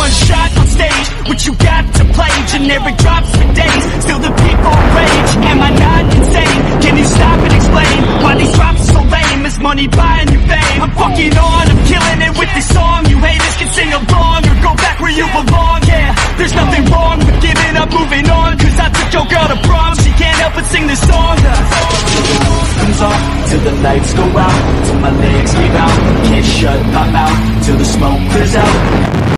one shot on stage. What you got to play? Generic drops for days. Still the people rage. Am I not insane? Can you stop and explain why these drops are so lame? Is money buying you fame? I'm fucking on, I'm killing it with this song. You haters can sing along or go back where you belong. Yeah, there's nothing wrong with giving up, moving on. Cause I took your girl to prom, she can't help but sing this song. Till the roof comes off, till the lights go out, till my legs give out. Can't shut my mouth till the smoke clears out.